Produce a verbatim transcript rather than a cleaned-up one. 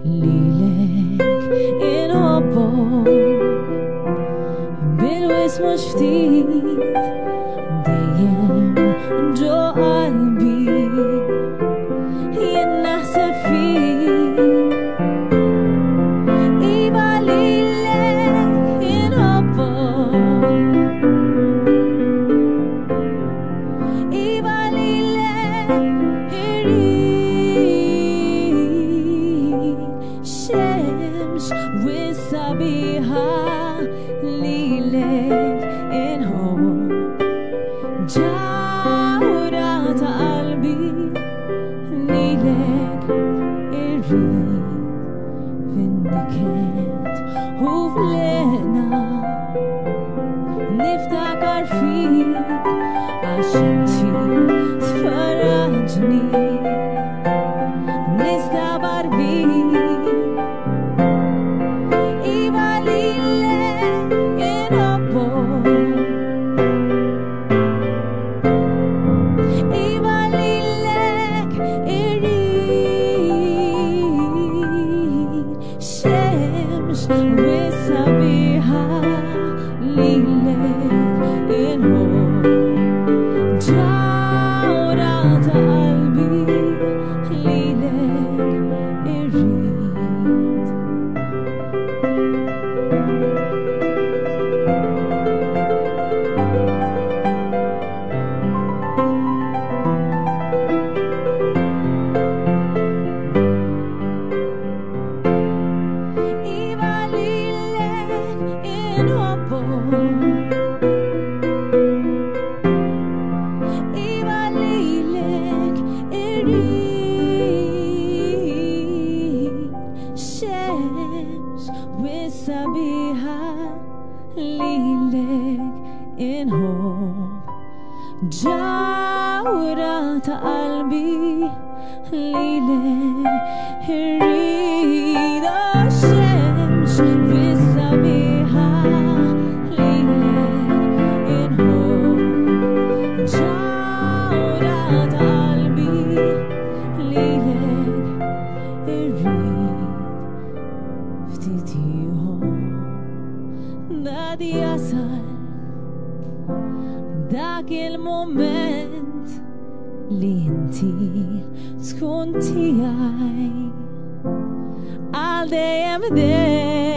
lilek inħobbok bil-wis mux ftit dejjem ġo qalbi jien naħseb fik iba lilek inħobbok iba lilek irrid Xemx was-sabiħa lilek inħobb ġawra ta' qalbi lilek irrid fin-niket u f'leħna niftakar fik għax inti tfarraġni nistabar bik iba lilek inħobbok iba lilek irrid Xemx was-sabiħa lilek inħobb ġawra ta' qalbi lilek irrid iba lilek inħobbok iba lilek irrid Xemx was-sabiħa lilek inħobb ġawra ta' qalbi lilek irrid oh Xemx was-sabiħa lilek inħobb ġawra ta' qalbi lilek irrid ftit ieħor nadi jasal dak il-moment li inti tkun tiegħi għal dejjem dejjem